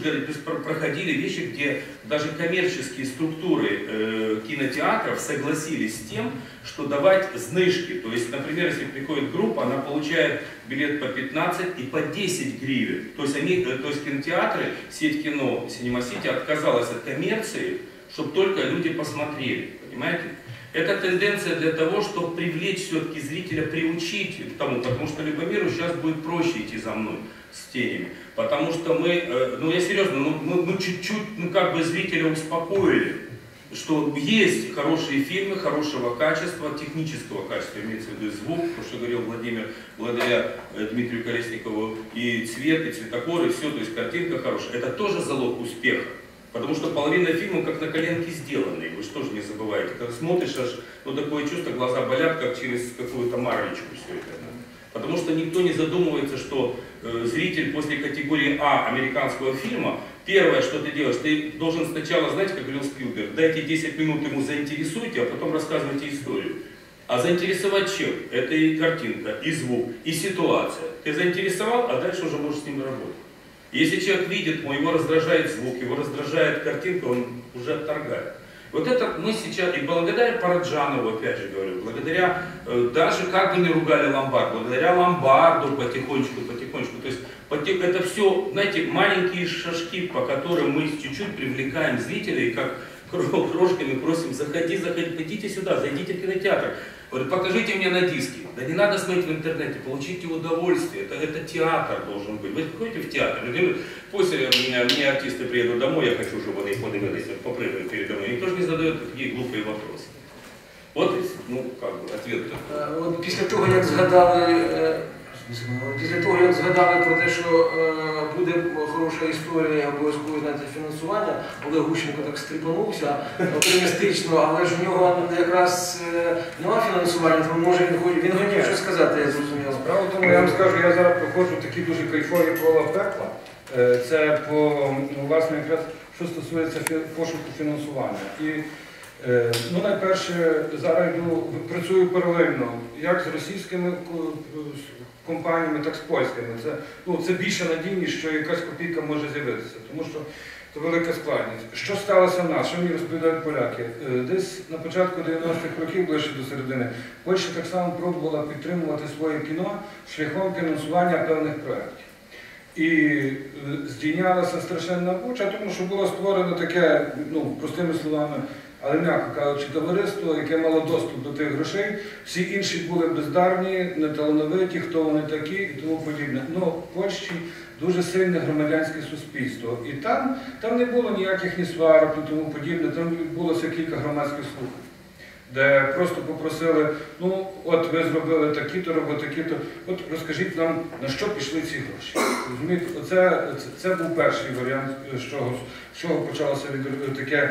проходили вещи, где даже коммерческие структуры кинотеатров согласились с тем, что давать знижки. То есть, например, если приходит группа, она получает билет по 15 и по 10 гривен. То есть, кинотеатры, сеть кино, Cinema City отказалась от коммерции, чтобы только люди посмотрели. Понимаете? Это тенденция для того, чтобы привлечь все-таки зрителя, приучить к тому, потому что Любомиру сейчас будет проще идти за мной с тенями. Потому что мы, ну я серьезно, мы чуть-чуть, как бы зрителя успокоили, что есть хорошие фильмы, хорошего качества, технического качества, имеется в виду звук, то, что говорил Владимир, благодаря Дмитрию Колесникову, и цвет, и цветокор, и все, то есть картинка хорошая. Это тоже залог успеха. Потому что половина фильма как на коленке сделаны, вы же тоже не забываете. Когда смотришь, аж ну, такое чувство, глаза болят, как через какую-то марлечку все это. Да? Потому что никто не задумывается, что зритель после категории А американского фильма, первое, что ты делаешь, ты должен сначала, знаете, как говорил Спилберг, дайте 10 минут ему заинтересуйте, а потом рассказывайте историю. А заинтересовать чем? Это и картинка, и звук, и ситуация. Ты заинтересовал, а дальше уже можешь с ним работать. Если человек видит, его раздражает звук, его раздражает картинка, он уже отторгает. Вот это мы сейчас, и благодаря Параджанову, опять же говорю, благодаря, даже как бы не ругали Ломбард, благодаря Ломбарду потихонечку, то есть это все, знаете, маленькие шажки, по которым мы чуть-чуть привлекаем зрителей, как крошками просим, заходи, идите сюда, зайдите в кинотеатр. Вот, покажите мне на диске. Да не надо смотреть в интернете, получите удовольствие. Это театр должен быть. Вы ходите в театр, после мне артисты приедут домой, я хочу, чтобы они подивились, попрыгали передо мной. Никто же не задает такие глупые вопросы. Вот, ну, как бы, ответ такой. От після того, як згадали про те, що буде хороша історія, обов'язково знайти фінансування, Олег Гущенко так стріпанувся оптимістично, але ж у нього якраз немає фінансування, тому може він хотів щось сказати, я зрозумів. Справа в тому, я вам скажу, я зараз проходжу такі дуже кайфові кола пекла. Це по, власне, якраз, що стосується пошуку фінансування. І, ну, найперше, зараз працюю паралельно, як з російськими компаніями, так і з польськими. Це більше надійність, що якась копійка може з'явитися, тому що це велика складність. Що сталося в нас? Що мені розповідають поляки? Десь на початку 90-х років, ближче до середини, Польща так само пробувала підтримувати своє кіно шляхом фінансування певних проєктів. І здійнялася страшенна буча, тому що було створено таке, ну, простими словами, але м'яко кажучи, товариство, яке мало доступ до тих грошей, всі інші були бездарні, неталановиті, хто вони такі і тому подібне. Ну, в Польщі дуже сильне громадянське суспільство. І там не було ніяких ні сварок і тому подібне, там відбулося кілька громадських слухань, де просто попросили, ну, от ви зробили такі-то, робили такі-то, от розкажіть нам, на що пішли ці гроші. Розумієте, це був перший варіант, з чого почалося таке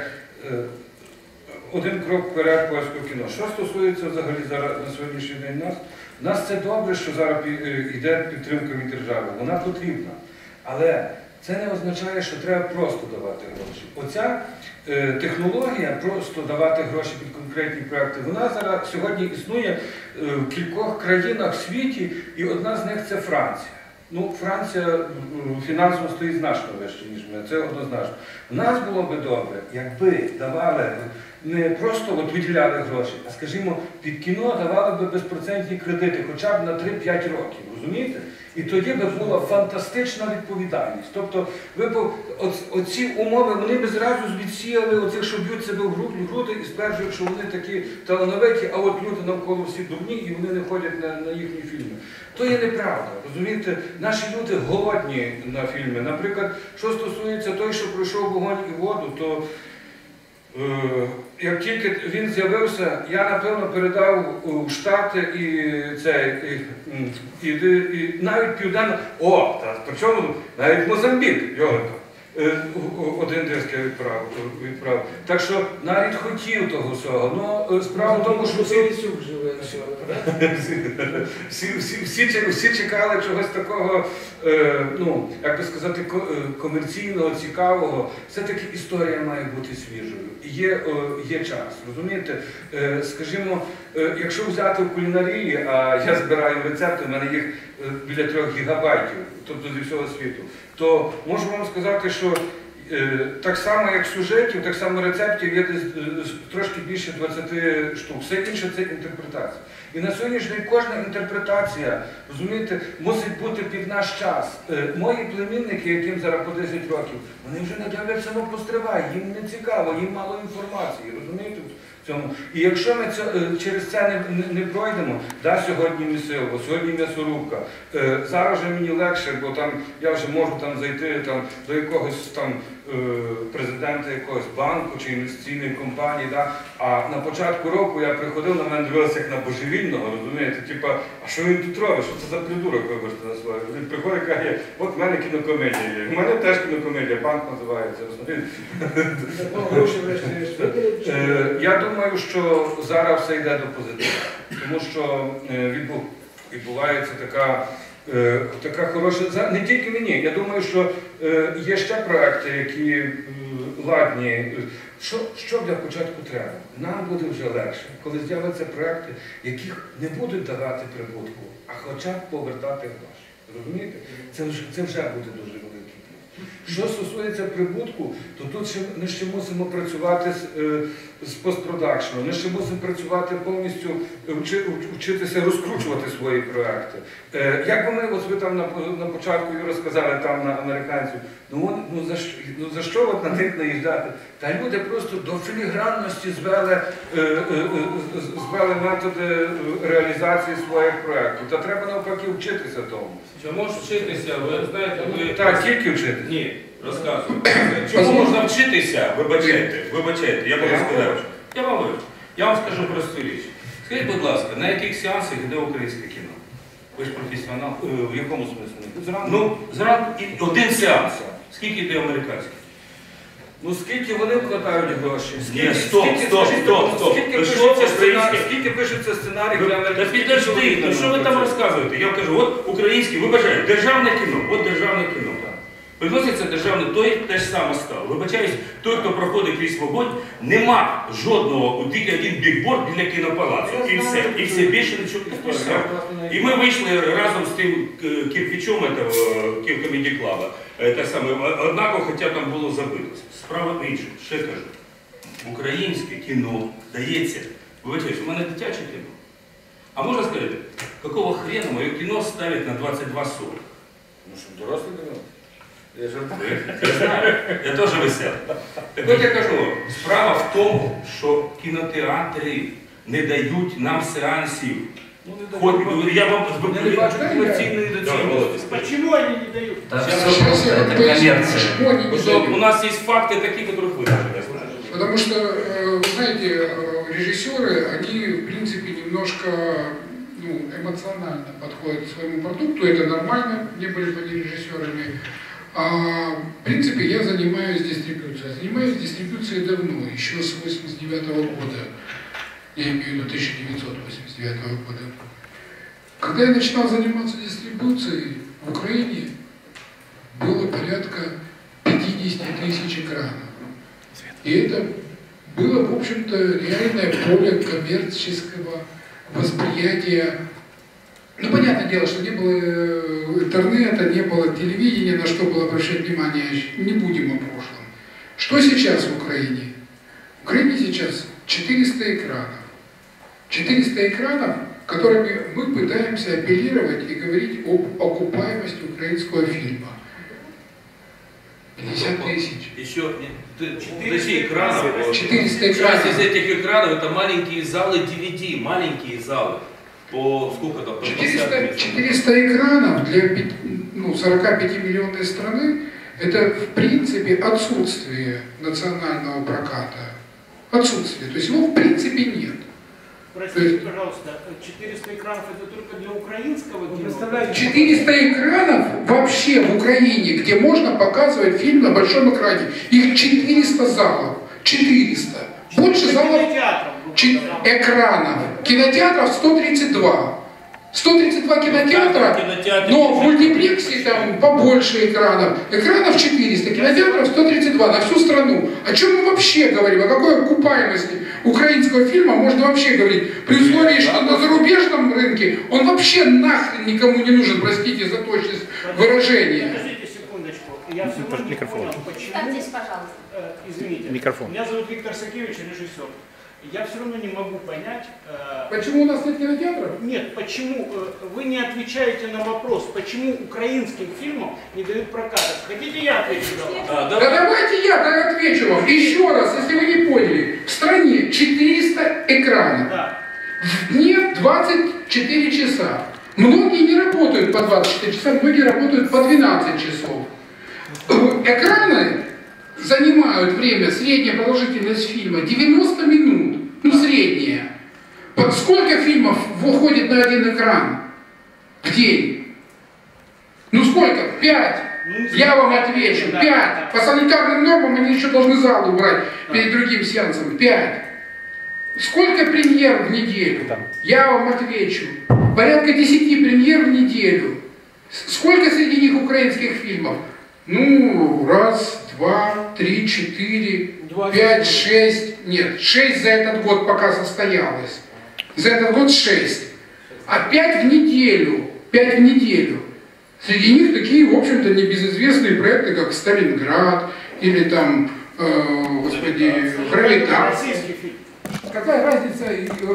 один крок вперед польського кіно. Що стосується взагалі зараз на сьогоднішній день нас це добре, що зараз йде підтримка від держави, вона потрібна. Але це не означає, що треба просто давати гроші. Оця технологія просто давати гроші під конкретні проекти, вона зараз сьогодні існує в кількох країнах в світі, і одна з них це Франція. Ну, Франція фінансово стоїть значно вище, ніж ми, це однозначно. У нас було би добре, якби давали, не просто от виділяли гроші, а, скажімо, під кіно давали би безпроцентні кредити, хоча б на 3-5 років, розумієте? І тоді би була фантастична відповідальність. Тобто, оці умови, вони б зразу відсіяли оцих, що б'ють себе в груди і стверджують, що вони такі талановиті, а от люди навколо всі дурні і вони не ходять на їхні фільми. То є неправда, розумієте? Наші люди голодні на фільми. Наприклад, що стосується той, що пройшов вогонь і воду, то як тільки він з'явився, я, напевно, передав у Штати і навіть південно, причому навіть Мозамбік, Йоленко, один диск я відправив. Так що навіть хотів того всього. Ну, справа в тому, що всі чекали чогось такого, ну, як би сказати, комерційного, цікавого. Все-таки історія має бути свіжою. Є час, розумієте? Скажімо, якщо взяти в кулінарії, а я збираю рецепти, в мене їх біля 3 гігабайтів, тобто зі всього світу. то можу вам сказати, що так само, як сюжетів, так само рецептів є десь трошки більше 20 штук. Все інше це інтерпретація. І на сьогоднішній день кожна інтерпретація, розумієте, мусить бути під наш час. Мої племінники, яким зараз по 10 років, вони вже не дивляться, ну постривай, їм не цікаво, їм мало інформації, розумієте? Цьому. І якщо ми через це не пройдемо, да, сьогодні місиво, сьогодні м'ясорубка, зараз вже мені легше, бо там я вже можу там зайти там, до якогось там президента якогось банку чи інвестиційної компанії, да, а на початку року я приходив, на мене дивилися як на божевільного, розумієте, типа, а що він тут робить, що це за придурок, вибачте на слово. Він приходить і каже, от в мене кінокомедія є, в мене теж кінокомедія, банк називається, розумієте. Я думаю, що зараз все йде до позитиву, тому що відбувається така хороша, не тільки мені, я думаю, що є ще проекти, які ладні. Що для початку треба? Нам буде вже легше, коли з'являться проекти, яких не будуть давати прибутку, а хоча б повертати гроші. Розумієте? Це вже буде дуже великий плюс. Що стосується прибутку, то тут ми ще мусимо працювати з постпродакшеном, ми ще мусимо працювати повністю, вчитися розкручувати свої проекти. Як ви там на початку розказали там на американців, ну за що от на них наїжджати? Та люди просто до філігранності звели методи реалізації своїх проєктів. Та треба навпаки вчитися тому. Чому ж вчитися? Ви знаєте, Так, тільки вчитися. Ні, розказую. Чому можна вчитися? Вибачайте, я можу сказати. Я вам скажу просту річ. Скажіть, будь ласка, на яких сеансах йде українське кіно? Ви ж професіонал. В якому смислі? Зранку. Ну, зранку один сеанс. Скільки йде американських? Ну скільки вони вкладають гроші? Ні, стоп. Скільки пишеться сценарій для американських? Та підожди, ну що ви там розказуєте? Я кажу, от українське, вибачаю, державне кіно, от державне кіно. Приноситься державне, те ж саме стало. Вибачаюсь, той, хто проходить крізь вогонь, нема жодного, тільки один бікборд біля кінопалацу. І все, більше нічого не все. І ми вийшли разом з тим кирпичом Комеді Клаба. Однаково, хоча там було забито. Справа в іншому, ще кажу. Українське кіно дається, вибачаюсь, у мене дитяче кіно. А можна сказати, якого хрена моє кіно ставить на 22.40? Ну що, доросле кіно? Я знаю, я теж веселий. Так от я кажу, справа в тому, що кінотеатри не дають нам сеансів. Я вам не бачу комерційної доцільності. Почему они не дают? Это коммерция. У нас есть факты такие, которых вы даже не знаете. Потому что, вы знаете, режиссеры, они в принципе немножко эмоционально подходят к своему продукту, это нормально, не были бы они режиссерами. В принципе, я занимаюсь дистрибьюцией. Занимаюсь дистрибьюцией давно, еще с 1989 года. Я имею в виду 1989 года. Когда я начинал заниматься дистрибуцией, в Украине было порядка 50 тысяч экранов. И это было, в общем-то, реальное поле коммерческого восприятия. Ну, понятное дело, что не было интернета, не было телевидения, на что было обращать внимание, не будем о прошлом. Что сейчас в Украине? В Украине сейчас 400 экранов. 400 экранов, которыми мы пытаемся апеллировать и говорить об окупаемости украинского фильма. 50 тысяч. Еще 400 экранов. 400 Часть экранов. из этих экранов это маленькие залы DVD, маленькие залы. По сколько там? 400 экранов для 45-миллионной страны это в принципе отсутствие национального проката. Отсутствие. То есть его в принципе нет. Простите, пожалуйста, 400 экранов это только для украинского кино? 400 экранов вообще в Украине, где можно показывать фильм на большом экране. Их 400 залов. 400. Больше залов экранов. Кинотеатров 132. 132 кинотеатра, но в мультиплексе там побольше экранов. Экранов 400, кинотеатров 132 на всю страну. О чем мы вообще говорим? О какой окупаемости украинского фильма можно вообще говорить? При условии, что на зарубежном рынке он вообще нахрен никому не нужен, простите за точность выражения. Подождите секундочку. я все равно не понял, почему... Представьтесь, пожалуйста. Извините. Микрофон. Меня зовут Виктор Сакевич, режиссер. Я все равно не могу понять... Почему у нас нет кинотеатров? Нет, почему вы не отвечаете на вопрос, почему украинским фильмам не дают прокатов? Хотите, я отвечу за вас? Да давайте я так отвечу вам. Еще раз, если вы не поняли. В стране 400 экранов. Да. В дне 24 часа. Многие не работают по 24 часа, многие работают по 12 часов. Экраны занимают время, средняя продолжительность фильма 90 минут. Ну, средняя. Сколько фильмов выходит на один экран в день? Ну, сколько? 5. Я вам отвечу. 5. По санитарным нормам они еще должны зал убрать перед другим сеансом. 5. Сколько премьер в неделю? Я вам отвечу. Порядка 10 премьер в неделю. Сколько среди них украинских фильмов? Ну, 1, 2, 3, 4, 5, 6. Нет, 6 за этот год пока состоялось. За этот год 6. А 5 в неделю. 5 в неделю. Среди них такие, в общем-то, небезызвестные проекты, как «Сталинград» или там, господи, «Гравитация». Какая разница?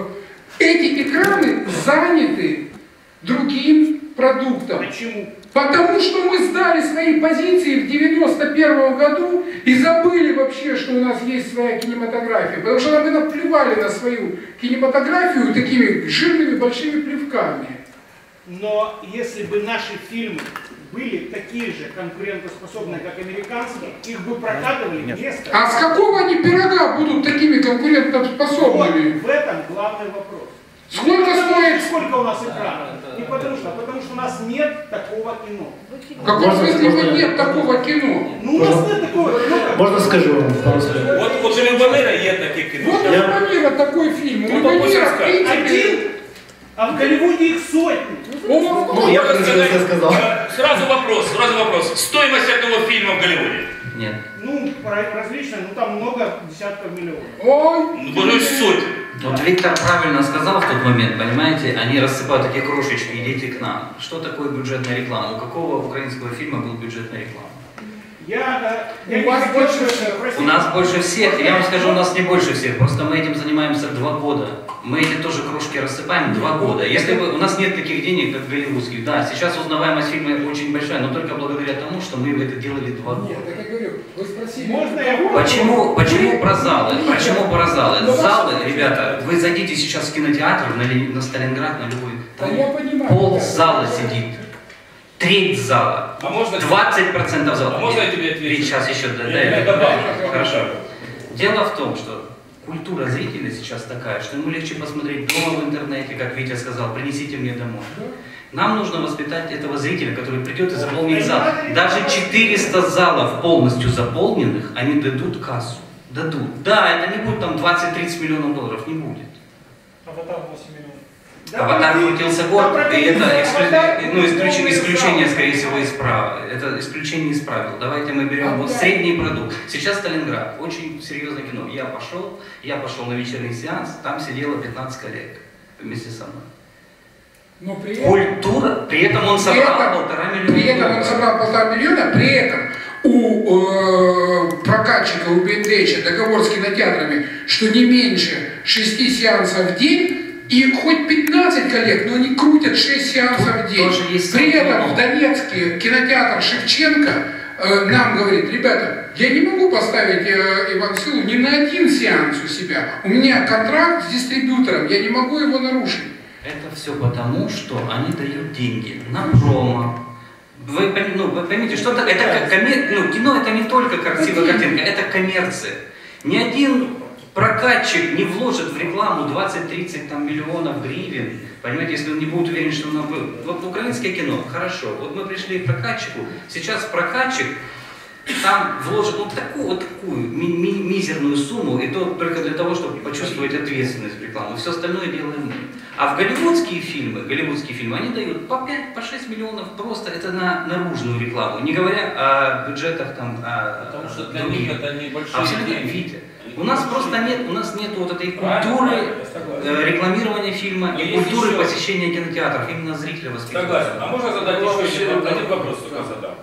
Эти экраны заняты другим продуктом. Почему? Потому что мы сдали свои позиции в 91 году и забыли вообще, что у нас есть своя кинематография. Потому что мы наплевали на свою кинематографию такими жирными большими плевками. Но если бы наши фильмы были такие же конкурентоспособные, как американские, их бы прокатывали вместо... А с какого они пирога будут такими конкурентоспособными? Вот в этом главный вопрос. Сколько стоит? Сколько у нас экранов? Не потому что у нас нет такого кино. В каком смысле нет такого кино? Ну, у нас нет такого кино. Можна скажу вам? Вот у Любомира є таке кіно. Вот у Любомира такой фильм. У Любомира, в принципе... Один, а в Голливуде их сотни. Ну, я бы сказал. Сразу вопрос. Стоимость одного фильма в Голливуде? Нет. Ну, различные, ну там много десятков миллионов. Ой, Ну, боже, сотни. Вот Виктор правильно сказал в тот момент, понимаете, они рассыпают такие крошечки, идите к нам. Что такое бюджетная реклама? У какого украинского фильма был бюджетная реклама? Я У не вас хотел больше бы всех. спросить. У нас больше всех, я вам скажу, у нас не больше всех, просто мы этим занимаемся 2 года. Мы эти тоже крошки рассыпаем 2 года. Если бы у нас нет таких денег, как голливудских, да, сейчас узнаваемость фильма очень большая, но только благодаря тому, что мы это делали 2 года. нет, так я говорю, вы спросили... Можно я... Почему про залы? Почему про залы? Залы, ребята, вы зайдите сейчас в кинотеатр на Сталинград, на любой. Да я понимаю. Пол зала сидит. Треть зала. А можно... 20% зала. А можно я тебе отвечу? Сейчас еще Я добавлю. Хорошо. Дело в том, что культура зрителя сейчас такая, что ему легче посмотреть дома в интернете, как Витя сказал, принесите мне домой. Нам нужно воспитать этого зрителя, который придет и заполнит зал. Даже 400 залов полностью заполненных, они дадут кассу. Дадут. Да, это не будет там 20-30 миллионов долларов, не будет. Аватар 8 миллионов. Аватар крутился год, и это исключение, скорее всего, из правил. Это исключение из правил. Давайте мы берем вот средний продукт. Сейчас Сталинград, очень серьезное кино. Я пошел на вечерний сеанс, там сидело 15 коллег вместе со мной. Но при этом... Культура, при этом он собрал 1,5 миллиона. При этом он собрал 1,5 миллиона, при этом у прокатчика, у Бендеча договор с кинотеатрами, что не меньше 6 сеансов в день, и хоть 15 коллег, но они крутят 6 сеансов в день. При этом в Донецке кинотеатр Шевченко нам говорит, ребята, я не могу поставить Иван Силу ни на один сеанс у себя. У меня контракт с дистрибьютором, я не могу его нарушить. Это все потому, что они дают деньги на промо. Вы поймите, что это кино это не только красивая картинка, это коммерция. Ни один прокатчик не вложит в рекламу 20-30 миллионов гривен. Понимаете, если он не будет уверен, что он будет. Вот украинское кино, хорошо. Вот мы пришли к прокатчику, сейчас прокатчик там вложит вот такую мизерную сумму, и то только для того, чтобы почувствовать ответственность в рекламу. Все остальное делаем мы. А в голливудские фильмы они дают по 5-6 миллионов просто это на наружную рекламу, не говоря о бюджетах там. Потому что для них это небольшие абсолютно, деньги. видите. У нас просто нет вот этой культуры рекламирования фильма и культуры посещения кинотеатров, именно зрителя воспитания. Согласен. А можно задать еще один вопрос, только задам?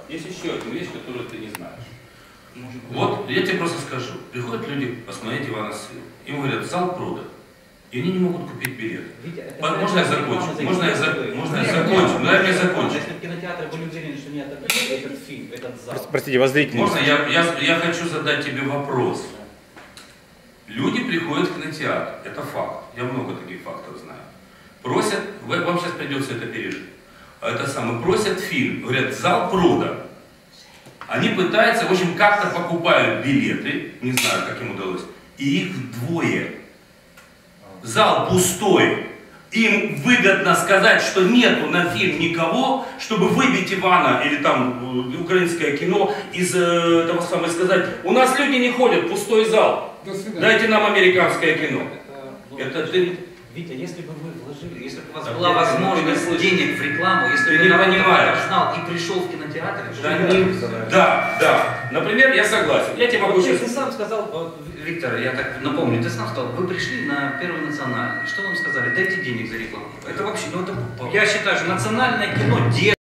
есть еще одна вещь, которую ты не знаешь. Вот я тебе просто скажу. Приходят люди посмотреть Ивана Силу. Им говорят, зал продан. И они не могут купить билет. Можно я закончу? Можно я закончу? Дай мне закончить. Если кинотеатры были уверены, что не отобьют этот фильм, этот зал. Простите, вас зрители. Можно я хочу задать тебе вопрос? Люди приходят в кинотеатр, это факт. Я много таких фактов знаю. Просят, вам сейчас придется это пережить. Это самое, просят фильм, говорят, зал продан. Они пытаются, в общем, как-то покупают билеты, не знаю, как им удалось, и их вдвое. Зал пустой. Им выгодно сказать, что нету на фильм никого, чтобы выбить Ивана или там украинское кино из того самого, сказать, у нас люди не ходят, пустой зал. До свидания. Дайте нам американское кино. Это ты... Витя, если бы вы вложили, если бы у вас Так была я возможность не денег в рекламу, если Ты бы не народ понимаешь. это знал и пришел в кинотеатр, Да. Например, я согласен. Я тебе могу вот сейчас... ты сам сказал, вот, Виктор, я так напомню, ты сам сказал, вы пришли на Первый национальный. Что вам сказали? Дайте денег за рекламу. Это вообще, ну это, я считаю, что национальное кино